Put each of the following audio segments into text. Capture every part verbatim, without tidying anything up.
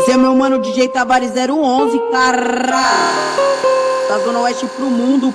Esse é meu mano D J Tavares zero onze, caralho. Da Zona Oeste pro mundo,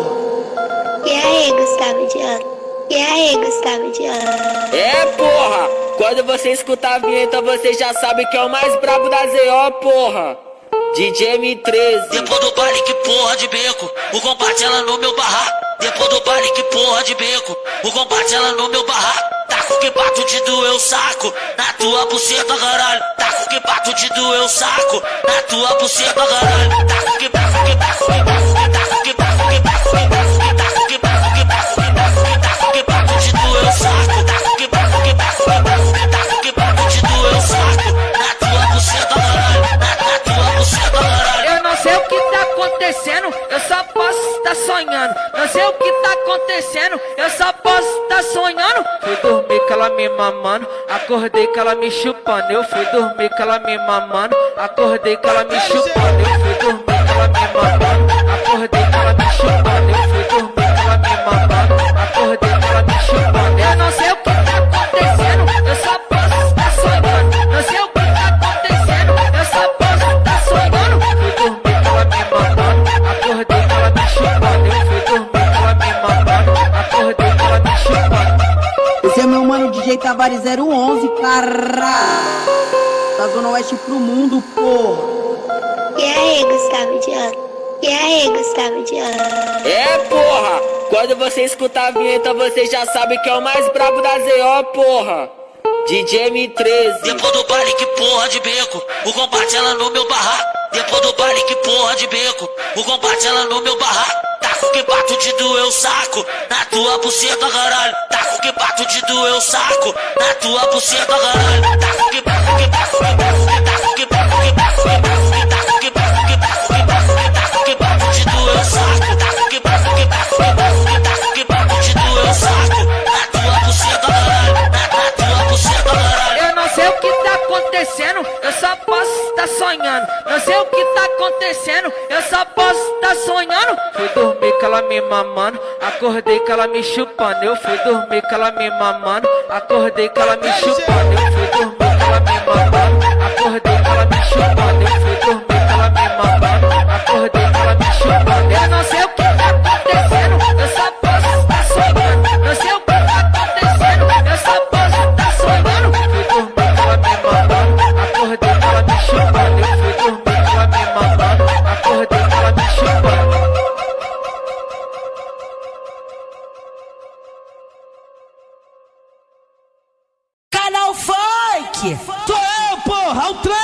porra. E aí, Gustavo Diano? E aí, Gustavo Diano? É, porra! Quando você escutar a vinheta, você já sabe que é o mais brabo da Z O, porra! D J M treze. Depois do baile que porra de beco, o compartilha no meu barraco. Depois do baile que porra de beco, o compartilha no meu barraco. Taco que bato de doer o saco, na tua buceta, caralho. Taco que bato de doer o saco, na tua buceta, caralho. Taco que bato, que bato, que bato, taco que bato, que bato, que bato, taco que bato, que bato, que bato, taco que bato de doer o saco. Taco que bato, que bato, que bato, taco que bato de doer o saco, na tua buceta, caralho. Na tua buceta, caralho. Eu não sei o que tá acontecendo, eu só posso estar sonhando. Não sei o que tá acontecendo, eu só posso estar sonhando. Fui dormir com ela me mamando, acordei com ela me chupando. Eu fui dormir com ela me mamando, acordei com ela me chupando. Eu fui dormir com ela me mamando, acordei com ela me chupando. Eu fui dormir com ela me mamando, acordei com ela me chupando. Eu não sei o que tá acontecendo, eu só posso estar sonhando. Não sei o que tá acontecendo, eu só posso estar sonhando. Fui dormir com ela me mamando, acordei com ela me chupando. Eu fui dormir com ela me mamando, acordei com ela me chupando. Esse é meu mano D J Tavares zero onze, caralho. Da Zona Oeste pro mundo, porra. E aí, Gustavo Diano? E aí, Gustavo Diano? É, porra! Quando você escutar a vinheta, você já sabe que é o mais brabo da Z O, porra! D J M treze. Depois do baile que porra de beco, o compartilha no meu barraco. Depois do baile que porra de beco, o compartilha no meu barraco. Taco que bato de doer o saco, na tua buceta, caralho. Taco que bato de doer o saco, na tua buceta, caralho. Taco que bato, que bato, que bato, taco que bato, que bato, que bato, taco que bato, que bato, que bato, taco que bato de doer o saco. Taco que bato, que bato, que bato, taco que bato de doer o saco, na tua buceta, caralho. Na tua buceta, caralho. Eu não sei o que tá acontecendo, eu só posso estar sonhando. Não sei o que tá acontecendo, eu só posso estar sonhando. Fui dormir com ela me mamando, acordei com ela me chupando. Eu fui dormir com ela me mamando, acordei com ela me chupando. Eu fui dormir com ela me mamando, acordei com ela me chupando. Eu fui dormir com ela me mamando, acordei com ela me chupando. Eu não sei o que tá acontecendo, eu só posso estar sonhando. Não sei o que tá acontecendo, eu só posso estar sonhando. Fui dormir com ela me mamando, acordei com ela me chupando. Eu fui dormir com ela me mamando, acordei com ela me chupando. Canal Funk! Sou eu, porra, o trem!